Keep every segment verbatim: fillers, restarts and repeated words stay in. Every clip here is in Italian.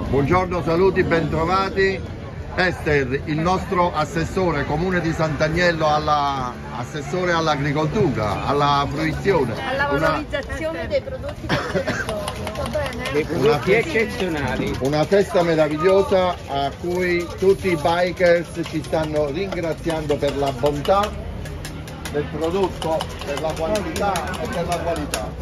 Buongiorno, saluti, bentrovati. Ester, il nostro assessore comune di Sant'Agnello, alla, assessore all'agricoltura, alla fruizione. Alla valorizzazione una... dei prodotti del territorio. Dei prodotti eccezionali. Una festa meravigliosa a cui tutti i bikers ci stanno ringraziando per la bontà del prodotto, per la quantità e per la qualità.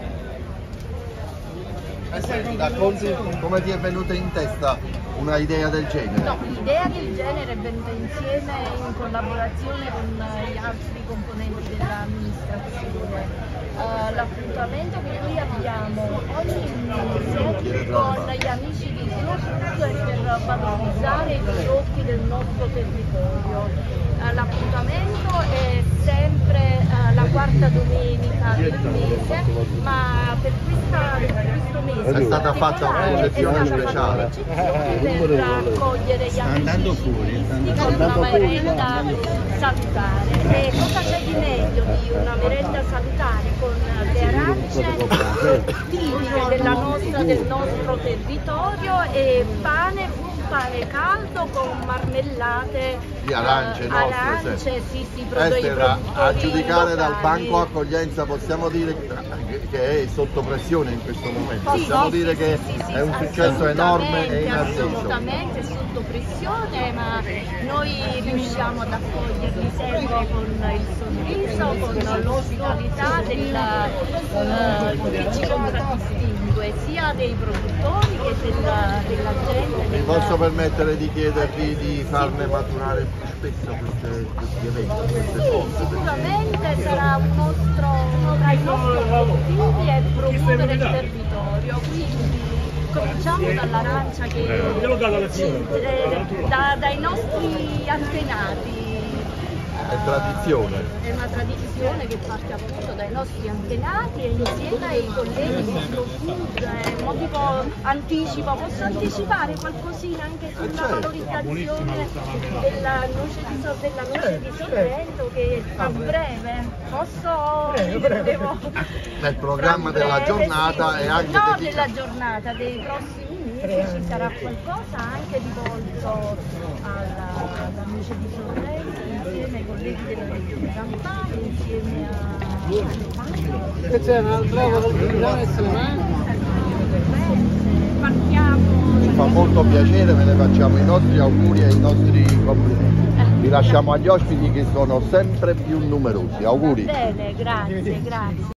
Racconti come ti è venuta in testa una idea del genere? No, l'idea del genere è venuta insieme in collaborazione con gli altri componenti dell'amministrazione. Uh, l'appuntamento che noi abbiamo ogni mese con gli amici di Slow Food è per valorizzare i prodotti del nostro territorio. Uh, l'appuntamento è sempre uh, la quarta domenica del mese, ma per, questa, per questo mese è stata fatta una selezione speciale per raccogliere gli amici con una merenda salutare. E cosa c'è di meglio di una merenda salutare con le arance tipiche della nostra, del nostro territorio e pane, pane caldo con marmellate di arance, uh, nostre, arance sì. Sì, sì, prodotti, Estera, a giudicare locali. Dal banco accoglienza possiamo dire che è sotto pressione in questo momento, Sì, possiamo sì, dire sì, che sì, sì, è un successo enorme e inatteso. Assolutamente sotto pressione, ma noi riusciamo ad accoglierli sempre con il sorriso, con l'ospitalità della, uh, che ci contraddistingue sia dei produttori che della, della gente. Mi posso permettere di chiedervi di farne maturare più spesso queste, questi eventi, queste Sì, cose? sicuramente sarà un nostro, uno tra i nostri obiettivi è promuovere il territorio, quindi cominciamo dall'arancia che ci, eh, da, dai nostri antenati. È tradizione. È una tradizione che parte appunto dai nostri antenati e insieme ai colleghi di Slow Food. Eh, mo tipo anticipo, posso anticipare qualcosina anche sulla valorizzazione della noce di, so, della noce di Sorrento che a breve posso devo, nel programma della giornata e anche no, dedicato. della giornata dei prossimi mesi ci sarà qualcosa anche rivolto alla, alla noce di Sorrento insieme ai colleghi della regione Campania, insieme a... E c'è un'altra cosa partiamo. Ci fa molto piacere, ve ne facciamo i nostri auguri e i nostri complimenti. Vi lasciamo agli ospiti che sono sempre più numerosi. Auguri. Bene, grazie, grazie.